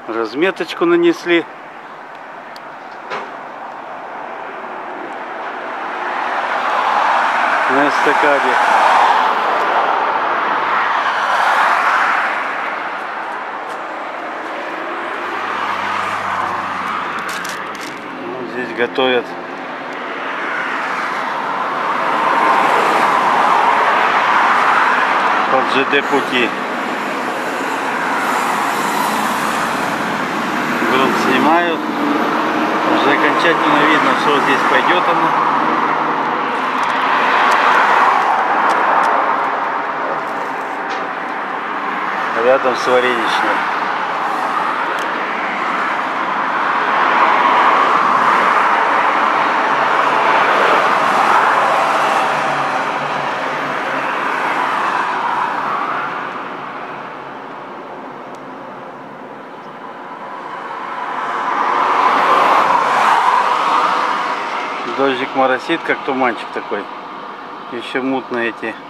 Разметочку нанесли. На эстакаде. Здесь готовят под ЖД пути. Грунт снимают. Уже окончательно видно, что здесь пойдет оно. Рядом с вареничной. Дождик моросит, как туманчик такой. Еще мутные эти